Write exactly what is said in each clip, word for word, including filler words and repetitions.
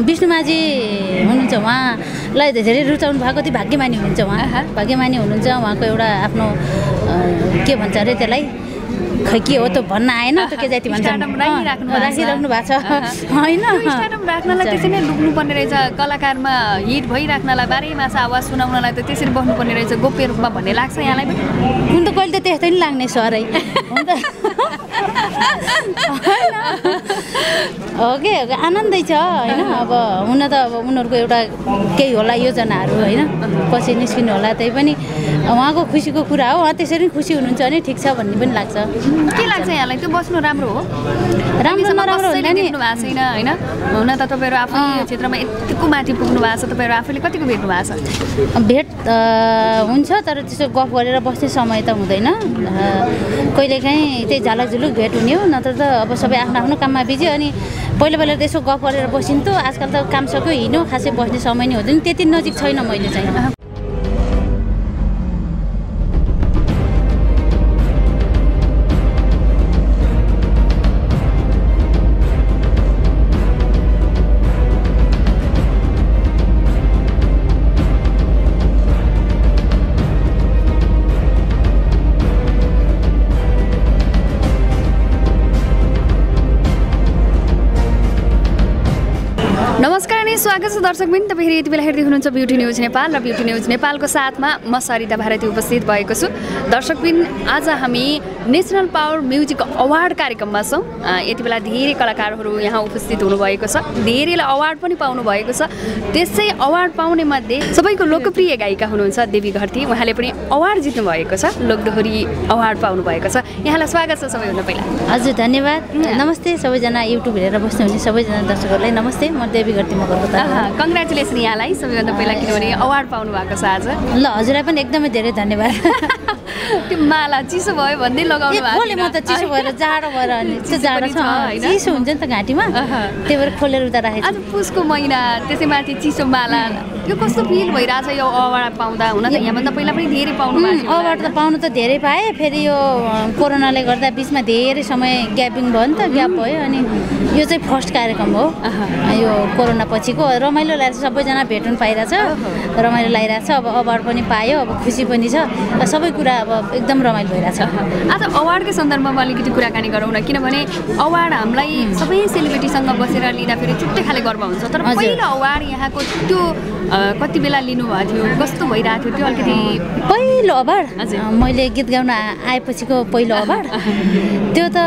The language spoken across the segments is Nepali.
विष्णुमाझी हुनुहुन्छ, उहाँलाई धेरै रुचाउनु भएको थियो। भाग्यमानी हुनुहुन्छ उहाँ, भाग्यमानी हुनुहुन्छ। उहाँको एउटा आफ्नो के भन्छ अरे त्यसलाई, खै के हो त भन्न आएन त, के जाति भन्छ राखिराख्नु भएको छ होइन। स्टार्टअप राख्नलाई त्यसरी नै लुक्नुपर्ने रहेछ, कलाकारमा हिट भइराख्नलाई बाह्रै मास आवाज सुनाउनलाई त त्यसरी बस्नुपर्ने रहेछ गोप्य रूपमा भन्ने लाग्छ यहाँलाई पनि? हुन त कहिले त त्यस्तै नि लाग्ने सरै हुन त हो कि आनन्दै छ होइन। अब हुन त अब उनीहरूको एउटा केही होला योजनाहरू होइन, पछि निस्किनु होला। त्यही पनि उहाँको खुसीको कुरा हो, उहाँ त्यसरी खुसी हुनुहुन्छ भने ठिक छ भन्ने पनि लाग्छ। के लाग्छ यहाँलाई त्यो बस्नु राम्रो हो? राम्रो नराम्रो देख्नु भएको छैन होइन, हुन त तपाईँहरू आफ्नै क्षेत्रमा यतिको माथि पुग्नु भएको छ, तपाईँहरू आफैले कतिको भेट्नु भएको छ? भेट हुन्छ तर त्यसो गफ गरेर बस्ने समय त हुँदैन। कहिलेकाहीँ त्यही झालकझुलुक भेट हुने हो, नत्र त अब सबै आफ्नो आफ्नो काममा बिजी। अनि पहिला पहिला त्यसो गफ गरेर बसिन्थ्यो, आजकल त काम सक्यो हिँड्यो, खासै बस्ने समय नै हुँदैन। त्यति नजिक छैन मैले चाहिँ। नमस्कार अनि स्वागत छ दर्शकबिन, तपाईहरु यति बेला हेर्दै हुनुहुन्छ ब्युटी न्युज नेपाल र ब्युटी न्युज नेपालको साथमा म सरिता भारती उपस्थित भएको छु। दर्शकबिन, आज हामी नेसनल पावर म्युजिक अवार्ड कार्यक्रममा छौँ। यति बेला धेरै कलाकारहरू यहाँ उपस्थित हुनुभएको छ, धेरैले अवार्ड पनि पाउनु भएको छ। त्यसै अवार्ड पाउने मध्ये सबैको लोकप्रिय गायिका हुनुहुन्छ देवी घरती, उहाँले पनि अवार्ड जित्नु भएको छ, लोकदोहोरी अवार्ड पाउनु भएको छ। यहाँलाई स्वागत छ सबैभन्दा पहिला। हजुर धन्यवाद, नमस्ते सबैजना युट्युब हेरेर बस्नुहुने सबैजना दर्शकहरूलाई नमस्ते। म देवी घरती म कलकत्ता। कङ्ग्रेचुलेसन यहाँलाई सबैभन्दा पहिला, किनभने अवार्ड पाउनु भएको छ आज। ल हजुरलाई पनि एकदमै धेरै धन्यवाद। त्यो माला चिसो भयो भन्दै लगाउनु भएको खोले म त चिसो भएर जाडो भएर अनि त्यो जाडो छ चिसो हुन्छ नि त घाँटीमा, त्यही भएर खोलेर उता राखेको। आज पुसको महिना त्यसैमाथि चिसो माला, यो कस्तो फिल भइरहेछ यो अवार्ड पाउँदा? हुन त यहाँभन्दा पहिला पनि धेरै पाउनु भएको थियो। अवार्ड त पाउनु त धेरै पाएँ, फेरि यो कोरोनाले गर्दा बिचमा धेरै समय ग्यापिङ भयो नि त, ग्याप भयो। अनि यो चाहिँ फर्स्ट कार्यक्रम हो यो कोरोना पछिको। रमाइलो लागेको छ, सबैजना भेट्नु पाइरहेछ, रमाइलो लागिरहेछ। अब अवार्ड पनि पायो, अब खुसी पनि छ, सबै कुरा अब एकदम रमाइलो भइरहेछ। आज अवार्डकै सन्दर्भमा अलिकति कुराकानी गरौँ न, किनभने अवार्ड हामीलाई सबै सेलिब्रिटीसँग बसेर लिँदा फेरि छुट्टै खाले गर्व हुन्छ। तर पहिलो अवार्ड यहाँको त्यो कति बेला लिनुभएको थियो, कस्तो भइरहेको थियो त्यो अलिकति? पहिलो अवार्ड मैले गीत गाउन आएपछिको पहिलो अवार्ड त्यो त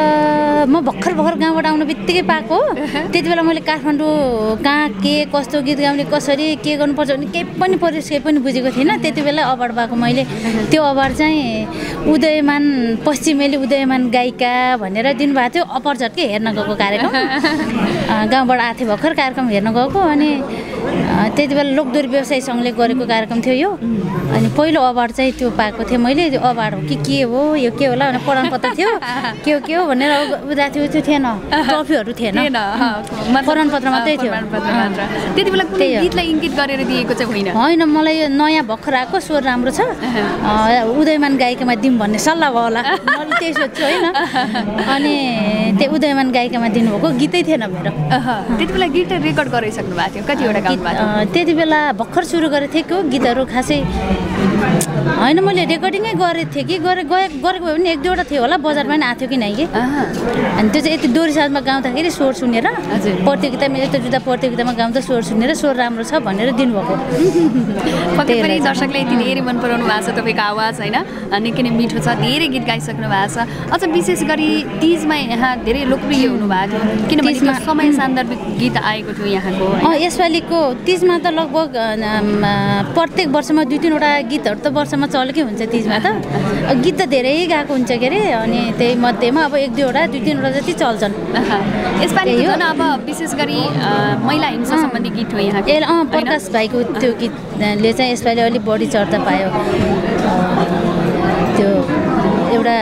म भर्खर भर्खर गाउँबाट आउनु बित्तिकै पाएको हो। त्यति बेला मैले काठमाडौँ कहाँ के कस्तो गीत गाउने, कसरी के गर्नुपर्छ भने केही पनि परिवेश केही पनि बुझेको थिइनँ। त्यति बेला अवार्ड पाएको मैले। त्यो अवार्ड चाहिँ उदयमान पश्चिमेली उदयमान गायिका भनेर दिनुभएको थियो। अपर झट्कै हेर्न गएको कार्यक्रम, गाउँबाट आएको थियो भर्खर कार्यक्रम हेर्न गएको। अनि त्यति बेला लोकदोहोरी व्यवसाय सङ्घले गरेको कार्यक्रम थियो यो। अनि पहिलो अवार्ड चाहिँ त्यो पाएको थिएँ मैले। त्यो अवार्ड हो कि के हो, यो के होला भनेर प्रमाणपत्र थियो, के हो के हो भनेर उता थियो, त्यो थिएन, ट्रफीहरू थिएन, प्रमाणपत्र मात्रै थियो। त्यति बेला गीतलाई इङ्गित गरेर दिएको चाहिँ होइन? होइन, मलाई यो नयाँ भर्खर आएको स्वर राम्रो छ, उदयमान गायिकामा दिउँ भन्ने सल्लाह भयो होला, मैले त्यही सोध्छु होइन। अनि त्यो उदयमान गायिकामा दिनुभएको गीतै थिएन मेरो। त्यति बेला गीत रेकर्ड गरिसक्नु भएको थियो, कतिवटा गाउनु भएको थियो? त्यति बेला भर्खर सुरु गरेको थिएँ कि गीतहरू खासै होइन, मैले रेकर्डिङै गरेको थिएँ कि गरे गरेको भए पनि एक दुईवटा थियो होला, बजारमा पनि आएको थियो कि नै कि। अनि त्यो चाहिँ यति डोरी साथमा गाउँदाखेरि स्वर सुनेर, प्रतियोगितामा यस्तो जुदा प्रतियोगितामा गाउँदा स्वर सुनेर स्वर राम्रो छ भनेर दिनुभएको। पक्कै पनि दर्शकले यति धेरै मन पराउनु भएको छ तपाईँको आवाज होइन, निकै नै मिठो छ, धेरै गीत गाइसक्नु भएको छ। अझ विशेष गरी तिजमा यहाँ धेरै लोकप्रिय हुनुभएको थियो, किनभने समय सान्दर्भिक गीत आएको थियो यहाँको। यसपालिको तिजमा त लगभग प्रत्येक वर्षमा दुई तिनवटा गीतहरू त वर्षमा चलेकै हुन्छ तिजमा त, गीत त धेरै गाएको हुन्छ के अरे। अनि त्यही मध्येमा अब एक दुईवटा दुई तिनवटा जति चल्छन्। यसपालि अब विशेष गरी महिला हिंसा सम्बन्धी गीत हो यहाँ। ए अँ, प्रकाश भाइको त्यो गीतले चाहिँ यसपालि अलिक बढी चर्चा पायो। त्यो एउटा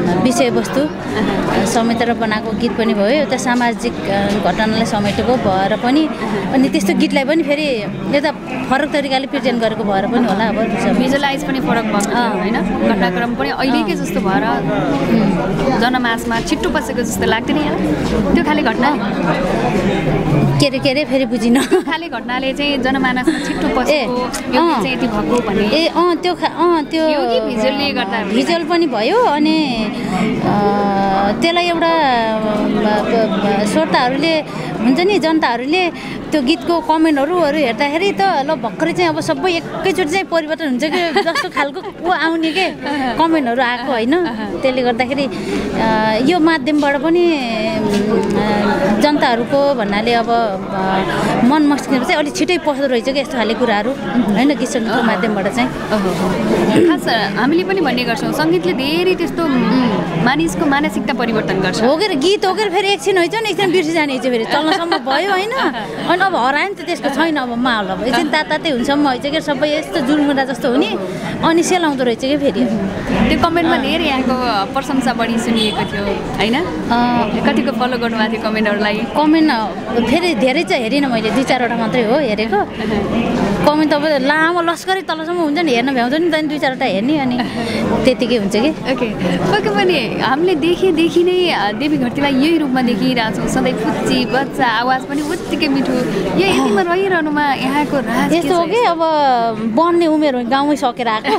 विषयवस्तु समेटेर बनाएको गीत पनि भयो एउटा सामाजिक घटनालाई समेटेको भएर पनि अनि त्यस्तो गीतलाई पनि फेरि एउटा फरक तरिकाले प्रेजेन्ट गरेको भएर पनि होला अब भिजुअलाइज पनि फरक भएको होइन घटनाक्रम पनि अहिलेकै जस्तो भएर जनमासमा छिट्टो पसेको जस्तो लाग्दैन यहाँ त्यो खाले घटना के अरे के अरे फेरि बुझिन खाले घटनाले चाहिँ जनमानसमा छिट्टो पसेको यो चाहिँ यति भएको भने ए अँ त्यो अँ त्यो भिजुअलले गर्दा भिजुअल पनि भयो अनि त्यसलाई एउटा श्रोताहरूले हुन्छ नि जनताहरूले त्यो गीतको कमेन्टहरू हेर्दाखेरि त ल भर्खरै चाहिँ अब सबै एकैचोटि चाहिँ परिवर्तन हुन्छ कि जस्तो खालको ऊ आउने के कमेन्टहरू आएको होइन त्यसले गर्दाखेरि यो माध्यमबाट पनि जनताहरूको भन्नाले अब मन मस्तिष्कमा चाहिँ अलिक छिटै पस्दो रहेछ कि यस्तो खाले कुराहरू होइन गीत सङ्गीतको माध्यमबाट चाहिँ खास हामीले पनि भन्ने गर्छौँ सङ्गीतले धेरै त्यस्तो मानिसको मानसिकता परिवर्तन गर्छ हो के गीत हो के फेरि एकछिन होइन नि एकछिन बिर्सि जाने फेरि चल्नसम्म भयो होइन अनि अब हरायो नि त त्यसको छैन अब माहौल अब एकछिन तातातै हुन्छ म चाहिँ के सबै यस्तो जुलमुरा जस्तो हुने अनि सेलाउँदो रहेछ कि फेरि त्यो कमेन्टमा धेरै यहाँको प्रशंसा बढी सुनिएको थियो होइन कतिको फलो गर्नुभएको थियो कमेन्टहरूलाई कमेन्ट फेरि धेरै चाहिँ हेरिनँ मैले दुई चारवटा मात्रै हो हेरेको कमेन्ट त अब लामो लस्करै तलसम्म हुन्छ नि हेर्न भ्याउँछ नि त दुई चारवटा हेर्ने अनि त्यतिकै हुन्छ कि ओके पक्कै पनि हामीले देखेदेखि नै देवी घरतीलाई यही रूपमा देखिरहेछौँ सधैँ फुच्ची बच्चा आवाज पनि उत्तिकै मिठो यो यतिमा रहिरहनुमा यहाँको राज यस्तो हो कि अब बन्ने उमेर हो गाउँमै सकेर आएको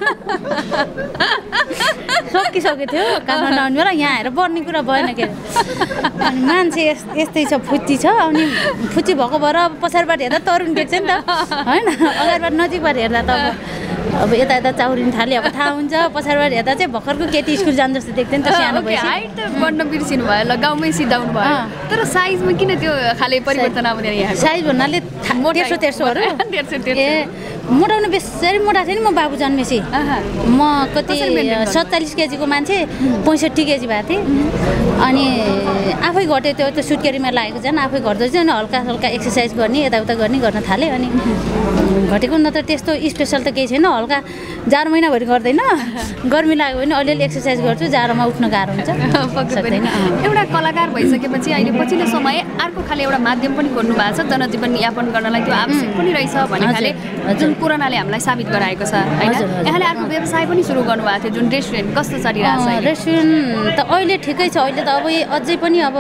सकिसकेको थियो काठमाडौँ यहाँ आएर बन्ने कुरा भएन के अनि मान्छे यस्तै छ फुच्ची छ अनि फुच्ची भएको भएर पछाडिबाट हेर्दा तरुण देख्छ नि त होइन अगाडिबाट नजिकबाट हेर्दा त अब अब यता यता चाउरिन थाल्यो अब थाहा हुन्छ पछाडिबाट हेर्दा चाहिँ भर्खरको केटी स्कुल जानु जस्तो देख्थ्यो नि त सानो भएपछि हाइट त बढ्न बिर्सिनु भयो ल गाउँमै सिधाउनु भयो तर साइजमा किन त्यो खाले परिवर्तन आउँदैन यहाँ साइज भन्नाले तेर्सो तेर्सोहरू ए मोटाउनु बेसरी मोटा थियो नि म बाबु जन्मेपछि म कति सत्तालिस केजीको मान्छे पैँसठी केजी भएको थिएँ अनि आफै घट्यो त्यो त्यो सुटकेरीमा लागेको झन् आफै घट्दो चाहिँ अनि हल्का हल्का एक्सर्साइज गर्ने यताउता गर्ने गर्न थालेँ अनि घटेको नत्र त्यस्तो स्पेसल त केही छैन हल्का जाडो महिनाभरि गर्दैन गर्मी लाग्यो भने अलिअलि एक्सर्साइज गर्छु जाडोमा उठ्न गाह्रो हुन्छ सक्दैन एउटा कलाकार भइसकेपछि अहिले पछिल्लो समय अर्को खाले एउटा माध्यम पनि खोल्नु भएको छ जनजीवन यापन गर्नलाई त्यो आवश्यक पनि रहेछ भन्ने खाले जुन कोरोनाले हामीलाई साबित गराएको छ होइन यहाँले अर्को व्यवसाय पनि सुरु गर्नुभएको थियो जुन रेस्टुरेन्ट कस्तो चलिरहेको छ रेस्टुरेन्ट त अहिले ठिकै छ अहिले त अब अझै पनि अब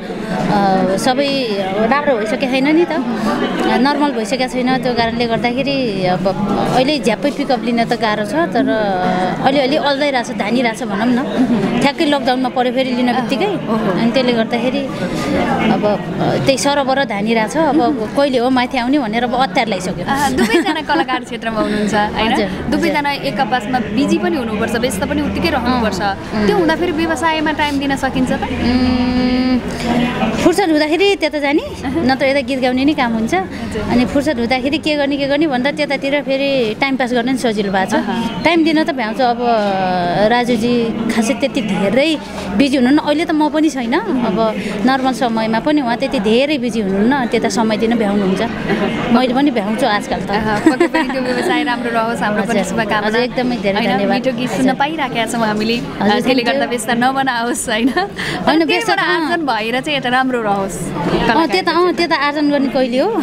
सबै राम्रो भइसकेको छैन नि त नर्मल भइसकेको छैन त्यो कारणले गर्दाखेरि अब अहिले झ्याप्पै पिकअप लिन त गाह्रो छ तर अलिअलि अल्झाइरहेको छ धानिरहेको छ भनौँ न ठ्याक्कै लकडाउनमा पऱ्यो फेरि लिन बित्तिकै अनि त्यसले गर्दाखेरि अब त्यही सरबर धानिरहेको छ अब कहिले हो माथि आउने भनेर अब अत्यार लगाइसक्यो दुवैजना कलाकार क्षेत्रमा हुनुहुन्छ होइन दुवैजना एक आपसमा बिजी पनि हुनुपर्छ व्यस्त पनि उत्तिकै रहनुपर्छ त्यो हुँदा फेरि व्यवसायमा टाइम दिन सकिन्छ त फुर्सद हुँदाखेरि त्यता जाने नत्र यता गीत गाउने नै काम हुन्छ अनि फुर्सद हुँदाखेरि के गर्ने के गर्ने भन्दा त्यतातिर फेरि टाइम पास गर्न नि सजिलो भएको छ टाइम दिन त भ्याउँछ अब राजुजी खासै त्यति धेरै बिजी हुनुहुन्न अहिले त म पनि छैन अब नर्मल समयमा पनि उहाँ त्यति धेरै बिजी हुनुहुन्न त्यता समय दिन भ्याउनुहुन्छ मैले पनि भ्याउँछु आजकल त पक्कै पनि त्यो व्यवसाय राम्रो रहोस् हाम्रो पनि शुभकामना एकदमै धेरै धन्यवाद मिठो गीत सुन्न पाइराखेका छौँ हामीले त्यसले गर्दा व्यस्त नबनाओस् होइन होइन व्यस्त आर्जन भएर चाहिँ यता राम्रो रहोस् त्यता अँ त्यता आर्जन गर्ने कहिले हो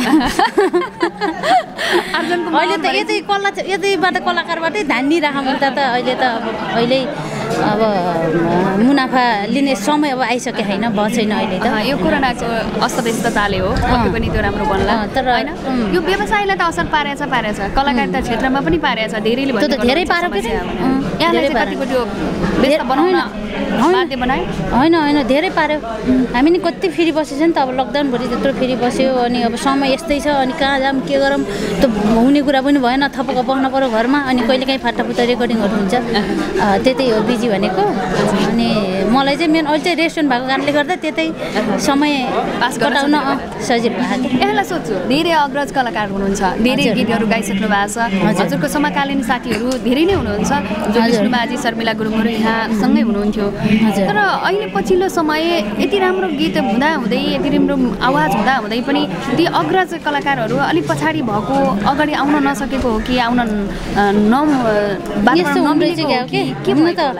आर्जनको अहिले त यतै कला यतैबाट कलाकारबाटै धानिराख त त अहिले त अब अहिले अब मुनाफा लिने समय अब आइसके होइन भयो छैन अहिले त यो कोरोनाको अस्तव्यस्तताले हो पक्कै पनि त्यो राम्रो बन्ला तर होइन यो व्यवसायलाई त असर पारेछ पारेछ कलाकारिता क्षेत्रमा पनि पारेछ धेरैले त्यो त धेरै पारेको छ यहाँलाई चाहिँ कतिको त्यो व्यस्त बनाउन बाध्य बनायो होइन होइन धेरै पार्यो हामी नि कति फेरि बसेछ नि त अब लकडाउनभरि त्यत्रो फेरि बस्यो अनि अब समय यस्तै छ अनि कहाँ जाऊँ के गरौँ त हुने कुरा पनि भएन थपक्क बस्नु पऱ्यो घरमा अनि कहिले काहीँ फाटाफुट्टा रेकर्डिङहरू हुन्छ त्यतै हो बिजी भनेको अनि मलाई चाहिँ मेन अहिले चाहिँ रेस्टुरेन्ट भएको कारणले गर्दा त्यतै समय पास कटाउन सजिलो भएको यसलाई सोध्छु धेरै अग्रज कलाकार हुनुहुन्छ धेरै गीतहरू गाइसक्नु भएको छ हजुरको समकालीन साथीहरू धेरै नै हुनुहुन्छ जो विष्णुमाझी शर्मिला गुरुङहरू यहाँ सँगै हुनुहुन्थ्यो तर अहिले पछिल्लो समय यति राम्रो गीत हुँदा हुँदै यति राम्रो आवाज हुँदा हुँदै पनि ती अग्रज कलाकारहरू अलिक पछाडि भएको अगाडि आउन नसकेको हो कि आउन न यस्तो के त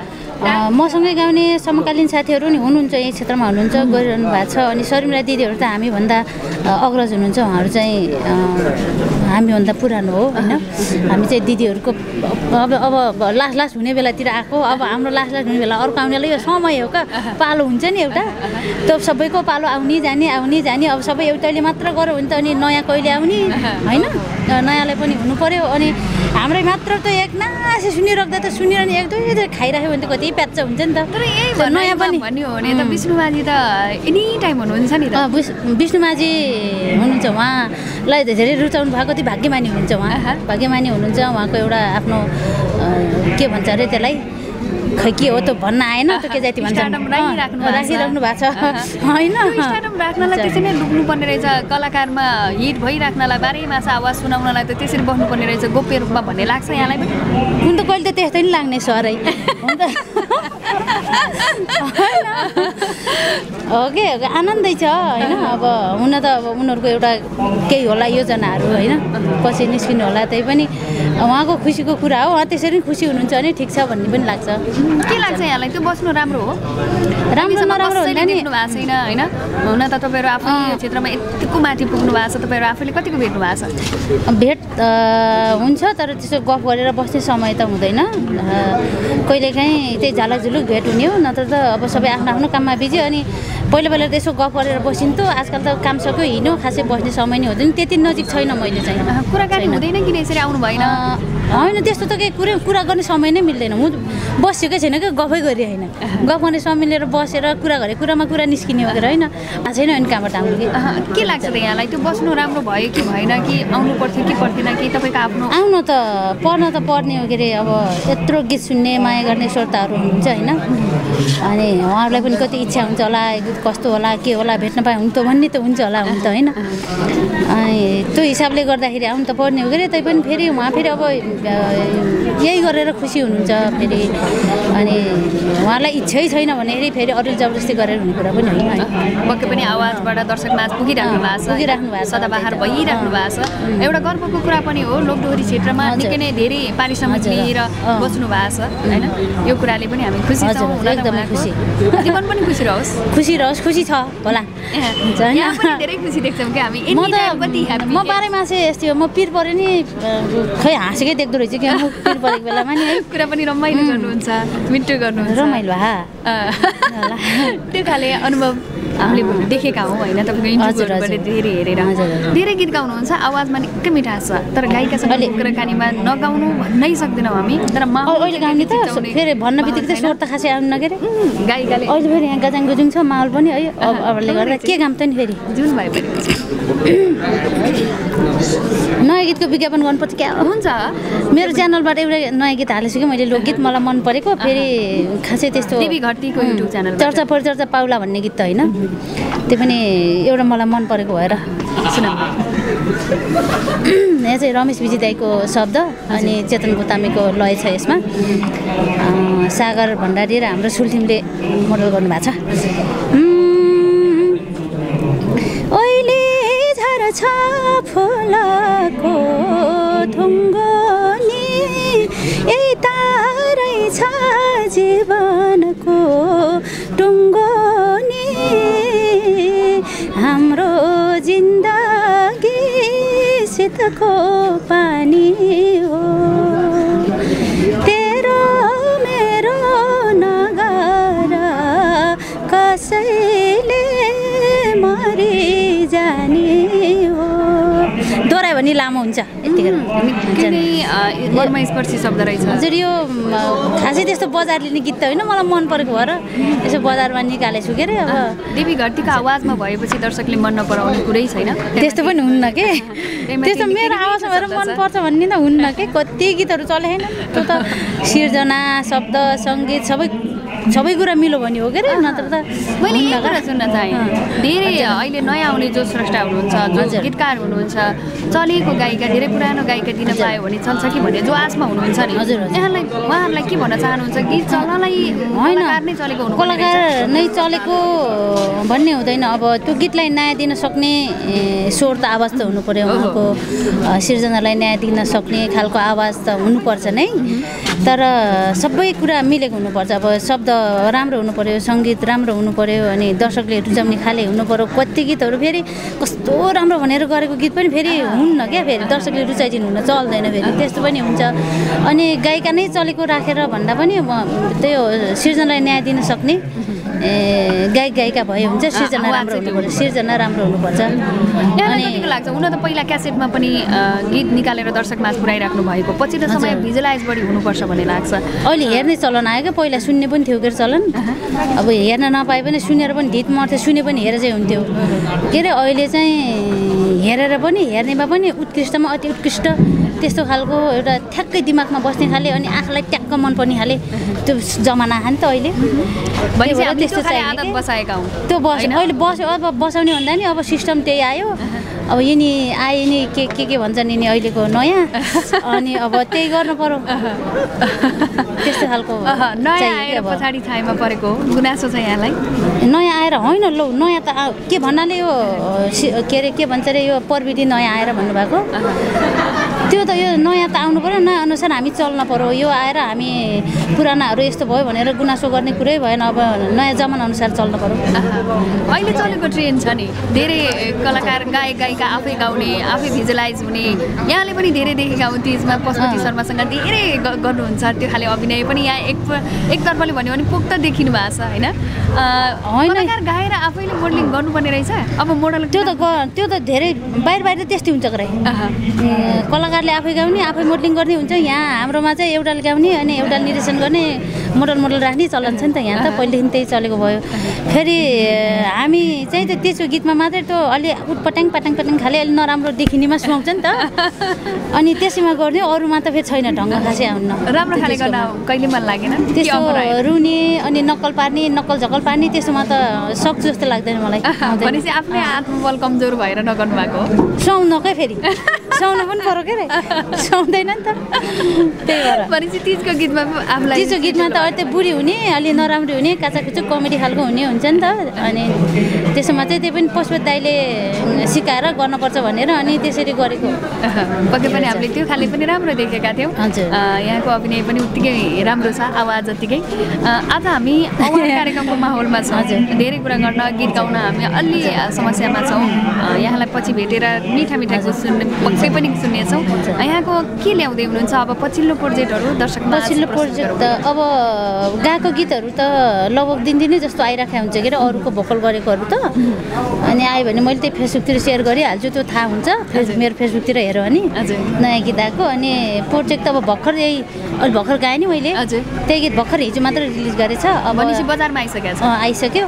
मसँगै गाउने समकालीन साथीहरू नि हुनुहुन्छ, यही क्षेत्रमा हुनुहुन्छ, गरिरहनु भएको छ। अनि शर्मिला दिदीहरू त हामीभन्दा अग्रज हुनुहुन्छ, उहाँहरू चाहिँ हामीभन्दा पुरानो हो होइन। हामी चाहिँ दिदीहरूको अब अब लास्ट लास्ट हुने बेलातिर आएको, अब हाम्रो लास्ट लास्ट हुने बेला अर्को आउनेलाई यो समय हो क्या, पालो हुन्छ नि एउटा, त्यो सबैको पालो आउने जाने आउने जाने, अब सबै एउटाले मात्र गऱ्यो भने त अनि नयाँ कहिले आउने होइन, नयाँलाई पनि हुनु पर्यो। अनि हाम्रै मात्र त एक नासी सुनिराख्दा त सुनिरहने एक दुई खाइराख्यो भने त कति प्याच्च हुन्छ नि त। तर यही नयाँ पनि भन्यो भने त विष्णु माझी त एनी टाइम हुनुहुन्छ नि त। विष्णु माझी हुनुहुन्छ, उहाँलाई धेरै रुचाउनु भएको त्यो भाग्यमानी हुनुहुन्छ, उहाँ भाग्यमानी हुनुहुन्छ। उहाँको एउटा आफ्नो के भन्छ अरे त्यसलाई, खै के हो त भन्न आएन, त्यो के जाति भन्छ राखिराख्नु भएको छ होइन। स्टार्टअप राख्नलाई त्यसरी नै लुक्नुपर्ने रहेछ, कलाकारमा हिट भइराख्नलाई बाह्रै मास आवाज सुनाउनलाई त त्यसरी बस्नुपर्ने रहेछ गोप्य रूपमा भन्ने लाग्छ यहाँलाई पनि? हुन त कहिले त त्यस्तै नि लाग्ने सरै हुन्छ हो कि आनन्दै छ होइन। अब हुन त अब उनीहरूको एउटा केही होला योजनाहरू होइन, पछि निस्किनु होला, त्यही पनि उहाँको खुसीको कुरा हो। उहाँ त्यसरी खुसी हुनुहुन्छ भने ठिक छ भन्ने पनि लाग्छ। के लाग्छ यहाँलाई त्यो बस्नु राम्रो हो? राम्रो नराम्रो होइन नि, देख्नु भएको छैन होइन। हुन त तपाईँहरू आफ्नो क्षेत्रमा यतिको माथि पुग्नु भएको छ, तपाईँहरू आफूले कतिको भेट्नु भएको छ? भेट हुन्छ, तर त्यसो गफ गरेर बस्ने समय त हुँदैन। कहिलेकाहीँ त्यही झालकझुलुक भेट हुने हो, नत्र त अब सबै आफ्नो आफ्नो काममा बिजी। अनि पहिला पहिला त्यसो गफ गरेर बसिन्थ्यो, आजकल त काम सक्यो हिँड्यो, खासै बस्ने समय नै हुँदैन, त्यति नजिक छैन मैले चाहिँ। कुराकानी हुँदैन किन यसरी आउनु भएन? होइन त्यस्तो त केही कुरै कुरा गर्ने समय नै मिल्दैन, म बसेकै छैन क्या, गफै गरे होइन, गफ गर्ने समय मिलेर बसेर कुरा गरे कुरामा कुरा निस्किने वगेर होइन, थाहा छैन अनि कहाँबाट आउनु कि के लाग्छ त यहाँलाई? त्यो बस्नु राम्रो भयो कि भएन, कि आउनु पर्थ्यो कि पर्थेन, कि तपाईँको आफ्नो आउनु त पर्न त पर्ने हो के अरे। अब यत्रो गीत सुन्ने माया गर्ने श्रोताहरू हुनुहुन्छ होइन, अनि उहाँहरूलाई पनि कति इच्छा हुन्छ होला, गीत कस्तो होला के होला भेट्न पाए हुन्थ्यो भन्ने त हुन्छ होला हुन्छ होइन। अनि त्यो हिसाबले गर्दाखेरि आउनु त पर्ने हो के अरे। तैपनि फेरि उहाँ फेरि अब यही गरेर खुसी हुनुहुन्छ फेरि, अनि उहाँलाई इच्छै छैन भनेखेरि फेरि अरू जबरजस्ती गरेर हुने कुरा पनि होइन। पक्कै पनि आवाजबाट दर्शक माझ पुगिराख्नु भएको छ, पुगिराख्नु भएको छ, सदाबहार भइराख्नु भएको छ। एउटा गर्वको कुरा पनि हो, लोकदोहोरी क्षेत्रमा निकै नै धेरै पारिश्रमिक लिएर बस्नु भएको छ होइन। यो कुराले पनि हामी खुसी छौँ, एकदमै खुसी, जीवन पनि खुसी रहोस्, खुसी रहोस्, खुसी छ होला। यहाँ पनि धेरै खुसी देख्छौँ कि हामी। म त म बाह्रै मासे यस्तै हो, म पिर पऱ्यो नि खै हाँसेकै देख्दो रहेछ कि म पिर परेको बेलामा नि है। कुरा पनि रमाइलो गर्नुहुन्छ, मिठो गर्नुहुन्छ, रमाइलो हा त्यो खाले अनुभव हामीले देखेका हौँ होइन। तपाईँको इन्टरभ्यूबाट धेरै हेरेर धेरै गीत गाउनुहुन्छ, आवाजमा निकै मिठास छ, तर गायिकासँग कुराकानीमा नगाउनु भन्नै सक्दैनौँ हामी। तर अहिले गाउने त फेरि भन्न बित्तिकै त स्वर त खासै आउनु के अरे गायिकाले। अहिले फेरि यहाँ गजाङ गुजुङ छ माहौल पनि है, अब अबले गर्दा के काम त नि फेरि जुन भए पनि नयाँ गीतको विज्ञापन गर्नुपर्छ क्या हुन्छ। मेरो च्यानलबाट एउटा नयाँ गीत हालेछु कि मैले, लोकगीत मलाई मन परेको, फेरि खासै त्यस्तो देवी घरतीको युट्युब च्यानल चर्चा परिचर्चा पाउला भन्ने गीत त होइन, त्यो पनि एउटा मलाई मन परेको भएर सुना। यहाँ चाहिँ रमेश विजय दाईको शब्द अनि चेतन गोतामीको लय छ यसमा, सागर भण्डारी र हाम्रो सुल्टिमले मोडल गर्नुभएको छ। अहिले झर्छ फुलको थुङ्गो नि, यही तारै छ जीवनको टुङ्गो नि, हाम्रो जिन्दगी शीतको पानी हो, तेरो मेरो नगर कसैले मरि जाने हो। दोहोऱ्यायो भने लामो हुन्छ यतिखेर, मर्मस्पर्शी शब्द रहेछ हजुर। यो खासै त्यस्तो बजार लिने गीत त होइन, मलाई मन परेको भएर यसो बजारमा निकालेछु के अरे। अब देवी घरतीको आवाजमा भएपछि दर्शकले मन नपराउने कुरै छैन, त्यस्तो पनि हुन्न के, त्यस्तो मेरो आवाजमा भएर मनपर्छ भन्ने त हुन्न के। कति गीतहरू चले होइन, त्यो त सिर्जना शब्द सङ्गीत सबै सबै कुरा मिलो भने हो के अरे नत्र त मैले यही कुरा सुन्न चाहेँ धेरै अहिले नयाँ आउने जो स्रष्टा हुनुहुन्छ जो गीतकार हुनुहुन्छ चलेको गायिका धेरै पुरानो गायिका दिन पायो भने चल्छ कि भन्ने जो आशमा हुनुहुन्छ नि यहाँलाई उहाँहरूलाई के भन्न चाहनुहुन्छ गीत चल्नलाई कलाकार नै चलेको हुनु कलाकार नै चलेको भन्ने हुँदैन अब त्यो गीतलाई न्याय दिन सक्ने स्वर त आवाज त हुनु पर्यो उहाँको सिर्जनालाई न्याय दिन सक्ने खालको आवाज त हुनुपर्छ नै तर सबै कुरा मिलेको हुनुपर्छ अब शब्द राम्रो हुनु पर्यो सङ्गीत राम्रो हुनु पर्यो अनि दर्शकले रुचाउने खाले हुनु पर्यो कति गीतहरू फेरि कस्तो राम्रो भनेर गरेको गीत पनि फेरि हुन्न क्या फेरि दर्शकले रुचाइदिनु हुन चल्दैन फेरि त्यस्तो पनि हुन्छ अनि गायिका नै चलेको राखेर भन्दा पनि त्यो सिर्जनालाई न्याय दिन सक्ने गायक गायिका भए हुन्छ सिर्जना राम्रो हुनुपर्छ सिर्जना राम्रो हुनुपर्छ अनि के लाग्छ हुन त पहिला क्यासेटमा पनि गीत निकालेर दर्शकमा पुऱ्याइराख्नु भएको पछिल्लो समय भिजुलाइज बढी हुनुपर्छ भन्ने लाग्छ अहिले हेर्ने चलन आयो क्या पहिला सुन्ने पनि थियो के चलन अब हेर्न नपाए पनि सुनेर पनि ढिट मर्थ्यो सुने पनि हेरेर चाहिँ हुन्थ्यो के अरे अहिले चाहिँ हेरेर पनि हेर्नेमा पनि उत्कृष्टमा अति उत्कृष्ट त्यस्तो खालको एउटा ठ्याक्कै दिमागमा बस्ने खाले अनि आँखालाई ट्याक्क मनपर्ने खाले त्यो जमाना आयो नि त अहिले त्यस्तो आदत बसाएका हौँ त्यो बस अहिले बस्यो अब बसाउने भन्दा नि अब सिस्टम त्यही आयो अब यिनी आए नि के के के भन्छन् यिनी अहिलेको नयाँ अनि अब त्यही गर्नु पर्यो त्यस्तो खालको नयाँ आएर पछाडि छायामा परेको गुनासो छ यहाँलाई नयाँ आएर होइन लौ नयाँ त के भन्नाले यो के अरे के भन्छ अरे यो प्रविधि नयाँ आएर भन्नुभएको त्यो त यो नयाँ त आउनु पर्यो नयाँ अनुसार हामी चल्न पर्यो यो आएर हामी पुरानाहरू यस्तो भयो भनेर गुनासो गर्ने कुरै भएन अब नयाँ जमाना अनुसार चल्न पर्यो अहिले चलेको ट्रेन्ड छ नि धेरै कलाकार गायक गायिका आफै गाउने आफै भिजुलाइज हुने यहाँले पनि धेरै देखेका हुन् त्यसमा पशुपति शर्मासँग धेरै गर्नुहुन्छ त्यो खाले अभिनय पनि यहाँ एक एकतर्फले भन्यो भने पोख्त देखिनु भएको छ होइन कलाकार गाएर आफैले मोडलिङ गर्नुपर्ने रहेछ अब मोडल त्यो त त्यो त धेरै बाहिर बाहिर त्यस्तै हुन्छ गरे कलाकारले आफै गाउने आफै मोडलिङ गर्ने हुन्छ यहाँ हाम्रोमा चाहिँ एउटाले गाउने अनि एउटा निर्देशन गर्ने मोडल मोडल राख्ने चलन छ नि त यहाँ त पहिलेदेखि त्यही चलेको भयो फेरि हामी चाहिँ त त्यसो गीतमा मात्रै त्यो अलि उटपट्याङ पाटाङ पाटाङ खाले अलि नराम्रो देखिनेमा सुहाउँछ नि त अनि त्यसैमा गर्ने अरूमा त फेरि छैन ढङ्ग खासै आउन्न राम्रो खाले गर्न कहिले मन लागेन त्यस्तो रुने अनि नक्कल पार्ने नक्कल झक्कल पार्ने त्यसोमा त सक्छु जस्तो लाग्दैन मलाई भनेपछि आफ्नै आत्मबल कमजोर भएर नगर्नु भएको सुहाउनकै फेरि सुहाउनु पनि पर्यो के अरे सुहाउँदैन नि त त्यही भएर भनेपछि तिजको गीतमा आफूलाई तिजको गीतमा त अहिले बुढी हुने अलि नराम्रो हुने काचाकुचो कमेडी खालको हुने हुन्छ नि त अनि त्यसमा चाहिँ त्यही पनि पशुपति दाइले सिकाएर गर्नुपर्छ भनेर अनि त्यसरी गरेको पक्कै पनि हामीले त्यो खाले पनि राम्रो देखेका थियौँ यहाँको अभिनय पनि उत्तिकै राम्रो छ आवाज जत्तिकै आज हामी अवार्ड कार्यक्रमको माहौलमा छौँ धेरै कुरा गर्न गीत गाउन हामी अलि समस्यामा छौँ यहाँलाई पछि भेटेर मिठा मिठा गीत सुन्ने पक्कै पनि सुन्नेछौँ यहाँको के ल्याउँदै हुनुहुन्छ अब पछिल्लो प्रोजेक्टहरू दर्शकमा पछिल्लो प्रोजेक्ट त अब गाएको गीतहरू त लगभग दिनदिनै जस्तो आइराखेको हुन्छ के अरे अरूको भोकल गरेकोहरू त अनि आयो भने मैले त्यही फेसबुकतिर सेयर गरिहाल्छु त्यो थाहा हुन्छ फेस मेरो फेसबुकतिर हेऱ्यो भने नयाँ गीत आएको अनि प्रोजेक्ट त अब भर्खर यही अलि भर्खर गाएँ नि मैले त्यही गीत भर्खर हिजो मात्र रिलिज गरेछ अब भनेपछि बजारमा आइसकेको छ आइसक्यो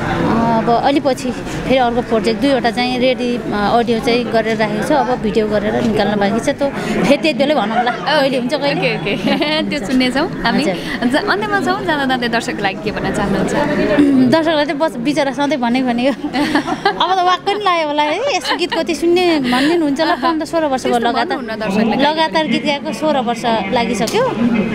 अब अलि पछि फेरि अर्को प्रोजेक्ट दुईवटा चाहिँ रेडी अडियो चाहिँ गरेर राखेको छ अब भिडियो गरेर निकाल्न बाँकी छ त्यो फेरि त्यति बेलै भनौँला कहिले हुन्छ कहिले त्यो सुन्नेछौँ हामी अन्त्यमा छौँ जाँदा जाँदै दर्शकको लागि के भन्न चाहनुहुन्छ दर्शकलाई चाहिँ बस बिचरा सधैँ भने भनेको अब त वाक्कै पनि लाग्यो होला है यस्तो गीत कति सुन्ने भन्ने हुन्छ होला पन्ध्र सोह्र वर्ष भयो लगातार लगातार गीत गाएको सोह्र वर्ष लागिसक्यो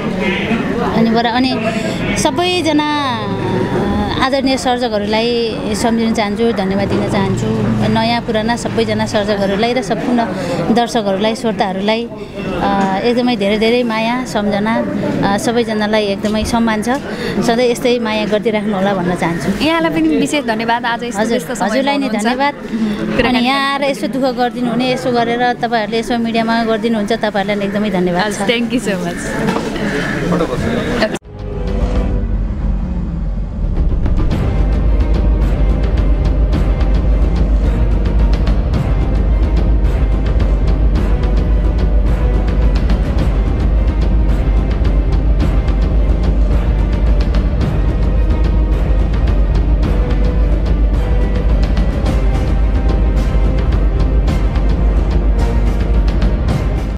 अनि बाट अनि सबैजना आदरणीय सर्जकहरूलाई सम्झिन चाहन्छु धन्यवाद दिन चाहन्छु नयाँ पुराना सबैजना सर्जकहरूलाई र सम्पूर्ण दर्शकहरूलाई श्रोताहरूलाई एकदमै धेरै धेरै माया सम्झना सबैजनालाई एकदमै सम्मान छ सधैँ यस्तै माया गरिदिइराख्नु होला भन्न चाहन्छु यहाँलाई पनि विशेष धन्यवाद आज हजुर हजुरलाई नै धन्यवाद अनि यहाँ आएर यसो दुःख गरिदिनु हुने यसो गरेर तपाईँहरूले यसो मिडियामा गरिदिनुहुन्छ तपाईँहरूलाई एकदमै धन्यवाद छ थ्याङ्क यू सो मच